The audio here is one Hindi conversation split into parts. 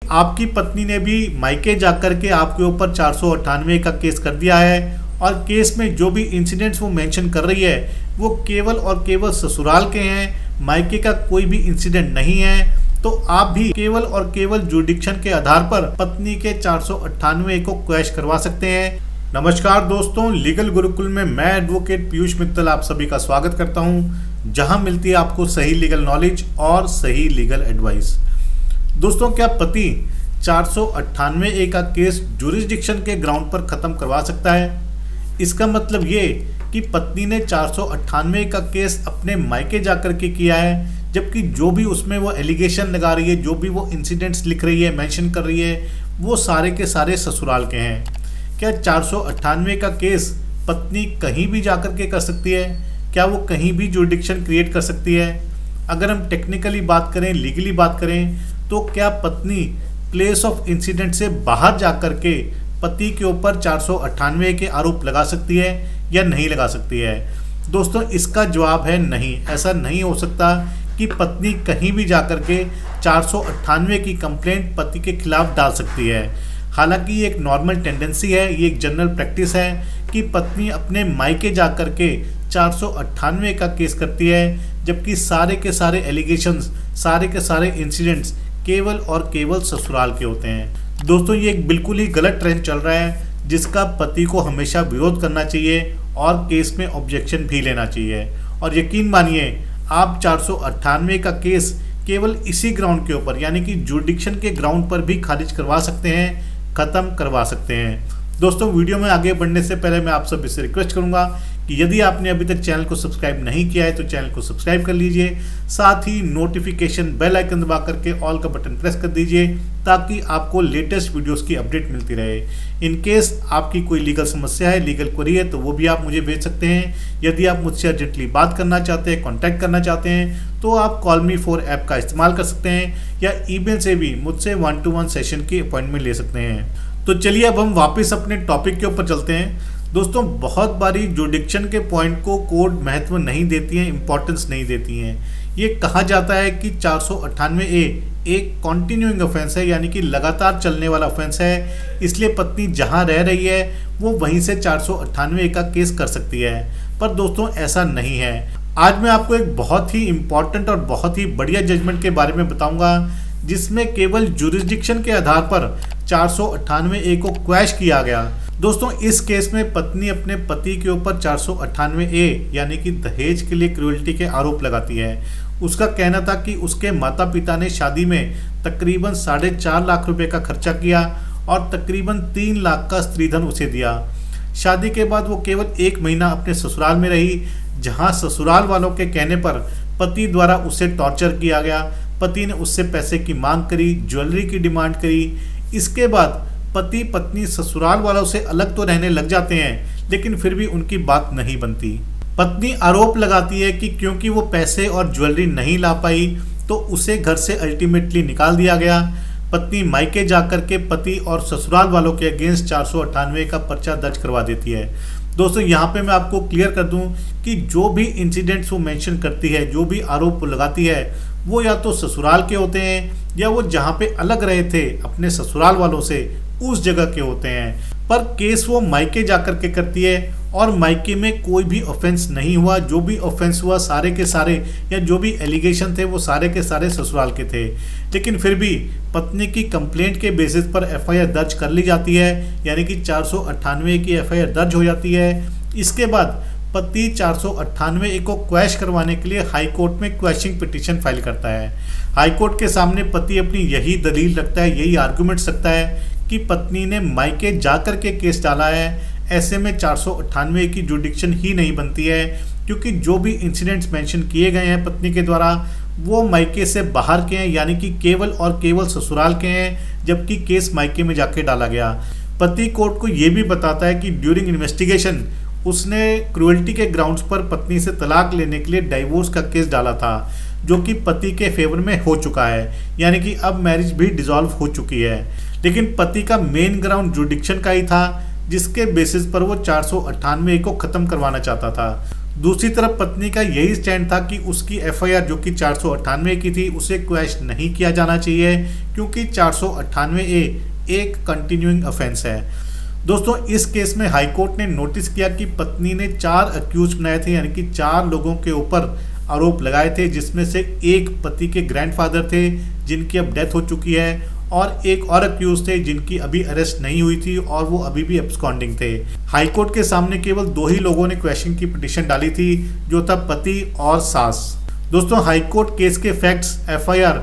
आपकी पत्नी ने भी मायके जाकर के आपके ऊपर 498 का केस कर दिया है और केस में जो भी इंसिडेंट्स वो मेंशन कर रही है वो केवल और केवल ससुराल के हैं, मायके का कोई भी इंसिडेंट नहीं है, तो आप भी केवल और केवल जुरिडिक्शन के आधार पर पत्नी के 498 को क्वैश करवा सकते हैं। नमस्कार दोस्तों, लीगल गुरुकुल में मैं एडवोकेट पीयूष मित्तल आप सभी का स्वागत करता हूं, जहां मिलती है आपको सही लीगल नॉलेज और सही लीगल एडवाइस। दोस्तों, क्या पति 498A का केस जुरिडिक्शन के ग्राउंड पर खत्म करवा सकता है? इसका मतलब ये कि पत्नी ने 498 का केस अपने मायके जाकर के किया है, जबकि जो भी उसमें वो एलिगेशन लगा रही है, जो भी वो इंसिडेंट्स लिख रही है, मेंशन कर रही है, वो सारे के सारे ससुराल के हैं। क्या 498 का केस पत्नी कहीं भी जाकर के कर सकती है? क्या वो कहीं भी जुरिडिक्शन क्रिएट कर सकती है? अगर हम टेक्निकली बात करें, लीगली बात करें, तो क्या पत्नी प्लेस ऑफ इंसिडेंट से बाहर जाकर के पति के ऊपर 498 के आरोप लगा सकती है या नहीं लगा सकती है? दोस्तों, इसका जवाब है नहीं। ऐसा नहीं हो सकता कि पत्नी कहीं भी जाकर के 498 की कंप्लेंट पति के खिलाफ डाल सकती है। हालांकि ये एक नॉर्मल टेंडेंसी है, ये एक जनरल प्रैक्टिस है कि पत्नी अपने मायके जाकर के 498 का केस करती है, जबकि सारे के सारे एलिगेशंस, सारे के सारे इंसिडेंट्स केवल और केवल ससुराल के होते हैं। दोस्तों, ये एक बिल्कुल ही गलत ट्रेंड चल रहा है, जिसका पति को हमेशा विरोध करना चाहिए और केस में ऑब्जेक्शन भी लेना चाहिए। और यकीन मानिए, आप 498 का केस केवल इसी ग्राउंड के ऊपर, यानी कि जुरिडिक्शन के ग्राउंड पर भी खारिज करवा सकते हैं, ख़त्म करवा सकते हैं। दोस्तों, वीडियो में आगे बढ़ने से पहले मैं आप सभी से रिक्वेस्ट करूंगा कि यदि आपने अभी तक चैनल को सब्सक्राइब नहीं किया है तो चैनल को सब्सक्राइब कर लीजिए, साथ ही नोटिफिकेशन बेल आइकन दबा करके ऑल का बटन प्रेस कर दीजिए, ताकि आपको लेटेस्ट वीडियोस की अपडेट मिलती रहे। इन केस आपकी कोई लीगल समस्या है, लीगल क्वेरी है, तो वो भी आप मुझे भेज सकते हैं। यदि आप मुझसे अर्जेंटली बात करना चाहते हैं, कॉन्टैक्ट करना चाहते हैं, तो आप कॉल मी फॉर ऐप का इस्तेमाल कर सकते हैं या ईमेल से भी मुझसे 1-to-1 सेशन की अपॉइंटमेंट ले सकते हैं। तो चलिए अब हम वापस अपने टॉपिक के ऊपर चलते हैं। दोस्तों, बहुत बारी जुरिडिक्शन के पॉइंट को कोर्ट महत्व नहीं देती हैं, इंपॉर्टेंस नहीं देती हैं। ये कहा जाता है कि 498A एक कॉन्टिन्यूइंग ऑफेंस है, यानी कि लगातार चलने वाला ऑफेंस है, इसलिए पत्नी जहां रह रही है वो वहीं से 498A का केस कर सकती है। पर दोस्तों, ऐसा नहीं है। आज मैं आपको एक बहुत ही इंपॉर्टेंट और बहुत ही बढ़िया जजमेंट के बारे में बताऊंगा, जिसमें केवल जुरिडिक्शन के आधार पर 498A को क्वैश किया गया। दोस्तों, इस केस में पत्नी अपने पति के ऊपर 498A यानी कि दहेज के लिए क्रूएल्टी के आरोप लगाती है। उसका कहना था कि उसके माता पिता ने शादी में तकरीबन 4.5 लाख रुपए का खर्चा किया और तकरीबन 3 लाख का स्त्रीधन उसे दिया। शादी के बाद वो केवल 1 महीना अपने ससुराल में रही, जहां ससुराल वालों के कहने पर पति द्वारा उसे टॉर्चर किया गया। पति ने उससे पैसे की मांग करी, ज्वेलरी की डिमांड करी। इसके बाद पति पत्नी ससुराल वालों से अलग तो रहने लग जाते हैं, लेकिन फिर भी उनकी बात नहीं बनती। पत्नी आरोप लगाती है कि क्योंकि वो पैसे और ज्वेलरी नहीं ला पाई तो उसे घर से अल्टीमेटली निकाल दिया गया। पत्नी मायके जाकर के पति और ससुराल वालों के अगेंस्ट 498 का पर्चा दर्ज करवा देती है। दोस्तों, यहाँ पे मैं आपको क्लियर कर दूं कि जो भी इंसिडेंट्स वो मेंशन करती है, जो भी आरोप लगाती है, वो या तो ससुराल के होते हैं या वो जहाँ पे अलग रहे थे अपने ससुराल वालों से उस जगह के होते हैं। पर केस वो मायके जाकर के करती है और मायके में कोई भी ऑफेंस नहीं हुआ। जो भी ऑफेंस हुआ सारे के सारे, या जो भी एलिगेशन थे, वो सारे के सारे ससुराल के थे। लेकिन फिर भी पत्नी की कंप्लेंट के बेसिस पर FIR दर्ज कर ली जाती है, यानी कि 498 की FIR दर्ज हो जाती है। इसके बाद पति 498A को क्वैश करवाने के लिए हाई कोर्ट में क्वैशिंग पिटीशन फाइल करता है। हाई कोर्ट के सामने पति अपनी यही दलील रखता है, यही आर्गुमेंट रखता है कि पत्नी ने मायके जाकर के केस डाला है। ऐसे में 498 की जुरिडिक्शन ही नहीं बनती है, क्योंकि जो भी इंसिडेंट्स मेंशन किए गए हैं पत्नी के द्वारा वो मायके से बाहर के हैं, यानी कि केवल और केवल ससुराल के हैं, जबकि केस मायके में जाके डाला गया। पति कोर्ट को ये भी बताता है कि ड्यूरिंग इन्वेस्टिगेशन उसने क्रूएल्टी के ग्राउंड्स पर पत्नी से तलाक लेने के लिए डाइवोर्स का केस डाला था, जो कि पति के फेवर में हो चुका है, यानी कि अब मैरिज भी डिसॉल्व हो चुकी है। लेकिन पति का मेन ग्राउंड जुरिडिक्शन का ही था, जिसके बेसिस पर वो 498 को ख़त्म करवाना चाहता था। दूसरी तरफ पत्नी का यही स्टैंड था कि उसकी एफआईआर जो कि 498 की थी उसे क्वैश नहीं किया जाना चाहिए, क्योंकि 498A एक कंटिन्यूइंग ऑफेंस है। दोस्तों इस केस में हाईकोर्ट ने नोटिस किया कि पत्नी ने 4 अक्यूज बनाए थे, यानी कि 4 लोगों के ऊपर आरोप लगाए थे, जिसमें से एक पति के ग्रैंडफादर थे जिनकी अब डेथ हो चुकी है, और एक और अक्यूज थे जिनकी अभी अरेस्ट नहीं हुई थी और वो अभी भी एब्सकॉन्डिंग थे। हाईकोर्ट के सामने केवल 2 ही लोगों ने क्वेश्चन की पिटीशन डाली थी, जो था पति और सास। दोस्तों हाईकोर्ट केस के फैक्ट्स, एफआईआर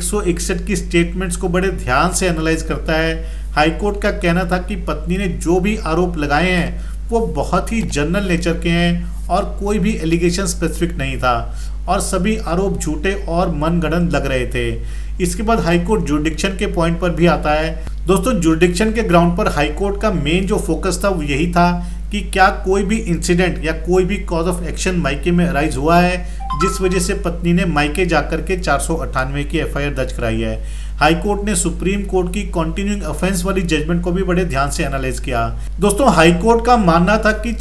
161 की स्टेटमेंट्स को बड़े ध्यान से एनालाइज करता है। हाईकोर्ट का कहना था कि पत्नी ने जो भी आरोप लगाए हैं वो बहुत ही जनरल नेचर के हैं और कोई भी एलिगेशन स्पेसिफिक नहीं था, और सभी आरोप झूठे और मनगढ़ंत लग रहे थे। इसके बाद हाईकोर्ट जुरिडिक्शन के पॉइंट पर भी आता है। दोस्तों जुरिडिक्शन के ग्राउंड पर हाईकोर्ट का मेन जो फोकस था वो यही था कि क्या कोई भी इंसिडेंट या कोई भी कॉज ऑफ एक्शन मायके में अराइज हुआ है जिस वजह से पत्नी ने मायके जाकर के 498 की एफआईआर दर्ज कराई है। हाईकोर्ट ने सुप्रीम कोर्ट की कंटिन्यूइंग ऑफेंस वाली जजमेंट को भी बड़े ध्यान से एनालाइज किया। दोस्तों हाईकोर्ट का मानना था कि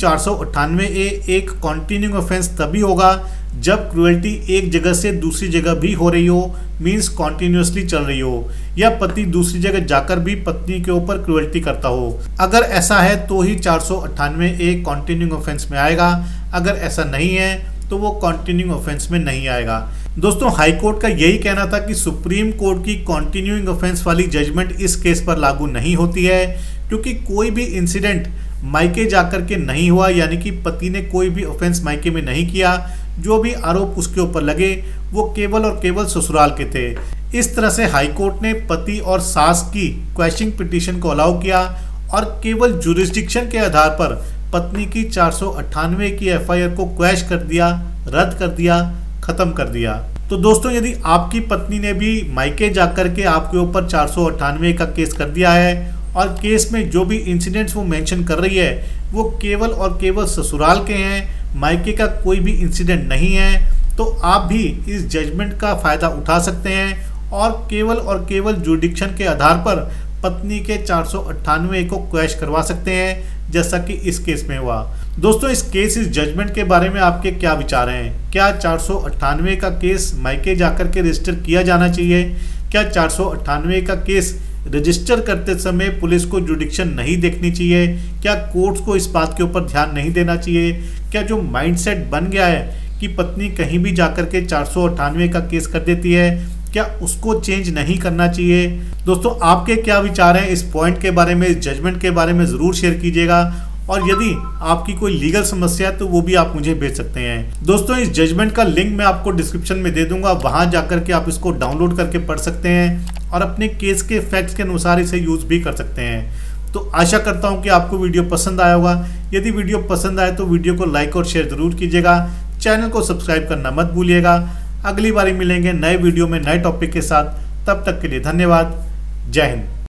498A एक कंटिन्यूइंग ऑफेंस तभी होगा जब क्रुएल्टी एक जगह से दूसरी जगह भी हो रही हो, मीन्स कॉन्टिन्यूसली चल रही हो, या पति दूसरी जगह जाकर भी पत्नी के ऊपर क्रुएल्टी करता हो। अगर ऐसा है तो ही 498A कंटिन्यूइंग ऑफेंस में आएगा, अगर ऐसा नहीं है तो वो कंटिन्यूइंग ऑफेंस में नहीं आएगा। दोस्तों हाईकोर्ट का यही कहना था कि सुप्रीम कोर्ट की कंटिन्यूइंग ऑफेंस वाली जजमेंट इस केस पर लागू नहीं होती है, क्योंकि कोई भी इंसिडेंट मायके जाकर के नहीं हुआ, यानी कि पति ने कोई भी ऑफेंस मायके में नहीं किया। जो भी आरोप उसके ऊपर लगे वो केवल और केवल ससुराल के थे। इस तरह से हाईकोर्ट ने पति और सास की क्वैशिंग पिटीशन को अलाउ किया और केवल जुरिस्डिक्शन के आधार पर पत्नी की 498 की एफआईआर को क्वैश कर दिया, रद्द कर दिया, खत्म कर दिया। तो दोस्तों यदि आपकी पत्नी ने भी मायके जाकर के आपके ऊपर 498 का केस कर दिया है और केस में जो भी इंसिडेंट्स वो मेंशन कर रही है वो केवल और केवल ससुराल के हैं, मायके का कोई भी इंसिडेंट नहीं है, तो आप भी इस जजमेंट का फ़ायदा उठा सकते हैं और केवल जुरिडिक्शन के आधार पर पत्नी के 498 को क्वैश करवा सकते हैं, जैसा कि इस केस में हुआ। दोस्तों इस जजमेंट के बारे में आपके क्या विचार हैं? क्या 498 का केस मायके जाकर के रजिस्टर किया जाना चाहिए? क्या 498 का केस रजिस्टर करते समय पुलिस को जुरिडिक्शन नहीं देखनी चाहिए? क्या कोर्ट्स को इस बात के ऊपर ध्यान नहीं देना चाहिए? क्या जो माइंडसेट बन गया है कि पत्नी कहीं भी जाकर के 498 का केस कर देती है, क्या उसको चेंज नहीं करना चाहिए? दोस्तों आपके क्या विचार हैं इस पॉइंट के बारे में, इस जजमेंट के बारे में ज़रूर शेयर कीजिएगा, और यदि आपकी कोई लीगल समस्या है तो वो भी आप मुझे भेज सकते हैं। दोस्तों इस जजमेंट का लिंक मैं आपको डिस्क्रिप्शन में दे दूंगा, वहां जाकर के आप इसको डाउनलोड करके पढ़ सकते हैं और अपने केस के फैक्ट्स के अनुसार इसे यूज़ भी कर सकते हैं। तो आशा करता हूं कि आपको वीडियो पसंद आया होगा। यदि वीडियो पसंद आए तो वीडियो को लाइक और शेयर ज़रूर कीजिएगा, चैनल को सब्सक्राइब करना मत भूलिएगा। अगली बार मिलेंगे नए वीडियो में नए टॉपिक के साथ, तब तक के लिए धन्यवाद। जय हिंद।